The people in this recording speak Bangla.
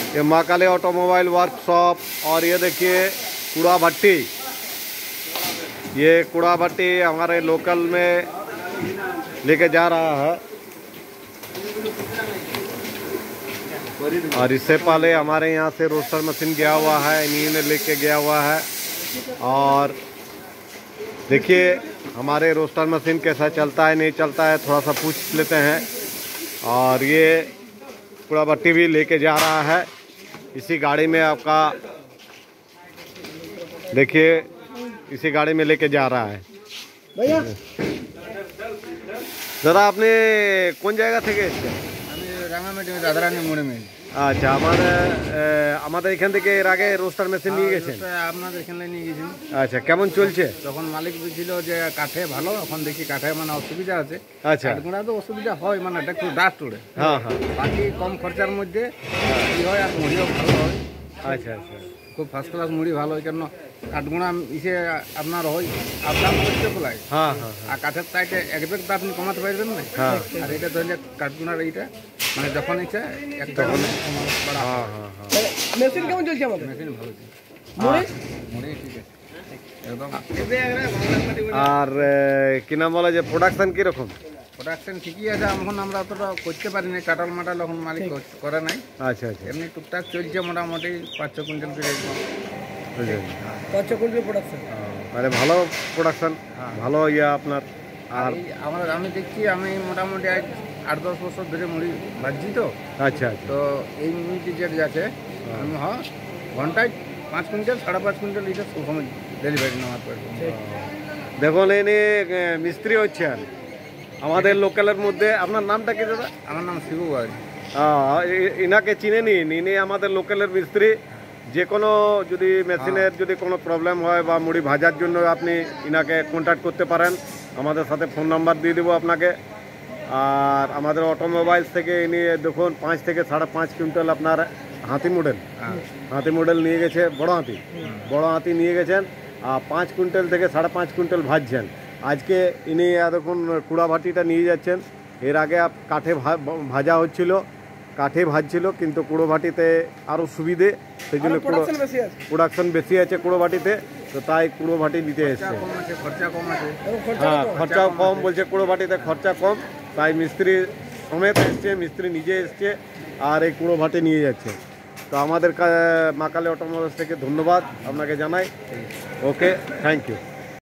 ये माँ काली ऑटोमोबाइल वर्कशॉप। और ये देखिए कूड़ा भट्टी, ये कूड़ा भट्टी हमारे लोकल में लेके जा रहा है। और इससे पहले हमारे यहाँ से रोस्टर मशीन गया हुआ है, इन्हीं ने लेके गया हुआ है। और देखिए हमारे रोस्टर मशीन कैसा चलता है नहीं चलता है, थोड़ा सा पूछ लेते हैं। और ये कूड़ा भट्टी भी लेके जा रहा है इसी गाड़ी में। आपका देखिए इसी गाड़ी में लेके जा रहा है। भैया दादा आपने कौन জায়গা থেকে এসেছেন? আমি রাঙামাটি রাধারানী মোড়ে মেয়ে। আচ্ছা, আমাদের এখান থেকে এর আগে রোস্টার মেশিন নিয়ে গেছেন? আপনাদের এখানে নিয়ে গেছেন। আচ্ছা, কেমন চলছে? তখন মালিক বলছিল যে কাঠে ভালো, এখন দেখি কাঠে মানে অসুবিধা আছে। আচ্ছা, কাঠগুঁড়া তো অসুবিধা হয়, মানে এটা একটু ডাস্ট ওড়ে। হ্যাঁ হ্যাঁ, বাকি কম খরচার মধ্যে কি হয় আর মুড়িও ভালো হয়। আচ্ছা আচ্ছা, খুব ফার্স্ট ক্লাস মুড়ি ভালো হয়। কেন কাঠগুঁড়া ইসে আপনার হয় আপনার করতে বলাই। হ্যাঁ হ্যাঁ, আর কাঠের চাইতে এক ব্যাগ তো আপনি কমাতে পারবেন না। হ্যাঁ, আর এটা ধরলে কাঠগুঁড়ার এইটা মানে যখন ইচ্ছা একটা করা। হ্যাঁ হ্যাঁ, মেশিন কেমন চলছে আমাদের? মেশিন ভালো চলছে, মুড়ি মুড়ি ঠিক আছে একদম। আর কি নাম বলে যে প্রোডাকশন কিরকম? প্রোডাকশন ঠিকই আছে, এখন আমরা অতটা করতে পারি না, কাটাল মাটাল এখন মালিক করে নাই। আচ্ছা আচ্ছা, এমনি টুকটাক চলছে মোটামুটি 5-6 কুইন্টাল করে। 5-6 কুইন্টাল প্রোডাকশন, মানে ভালো প্রোডাকশন, ভালো ইয়া আপনার। আর আমি দেখছি আমি মোটামুটি 8-10 বছর ধরে মুড়ি ভাজছি তো। আচ্ছা আচ্ছা, তো এই মুড়িটি যে আছে আমি ঘন্টায় 5 কুইন্টাল 5.5 কুইন্টাল এটা সবসময় ডেলিভারি নেওয়ার পর। দেখুন এনে মিস্ত্রি হচ্ছেন আমাদের লোকালের মধ্যে। আপনার নামটা কি দাদা? আমার নাম শিবু ভাই। ইনাকে চিনে নিন, ইনি আমাদের লোকালের মিস্ত্রি। যে কোনো যদি মেশিনের যদি কোনো প্রবলেম হয় বা মুড়ি ভাজার জন্য আপনি ইনাকে কন্ট্যাক্ট করতে পারেন। আমাদের সাথে ফোন নাম্বার দিয়ে দেবো আপনাকে। আর আমাদের অটোমোবাইলস থেকে ইনি দেখুন 5 থেকে 5.5 কুইন্টাল আপনার হাতি মডেল নিয়ে গেছে, বড় হাতি নিয়ে গেছেন। আর 5 কুইন্টাল থেকে 5.5 কুইন্টাল ভাজছেন। আজকে ইনি দেখুন কুড়া ভাটিটা নিয়ে যাচ্ছেন। এর আগে কাঠে ভাজা হচ্ছিল, কাঠে ভাজছিল, কিন্তু কুড়ো ভাটিতে আরও সুবিধে, সেই জন্য প্রোডাকশন বেশি আছে কুড়ো ভাটিতে, তো তাই কুড়ো ভাটি নিতে এসছে। হ্যাঁ, খরচাও কম বলছে, কুড়ো ভাটিতে খরচা কম, তাই মিস্ত্রি সমেত এসছে, মিস্ত্রি নিজে এসছে আর এই কুড়ো ভাটি নিয়ে যাচ্ছে। তো আমাদের মা কালী অটোমোবাইলস থেকে ধন্যবাদ আপনাকে জানাই। Okay, thank you.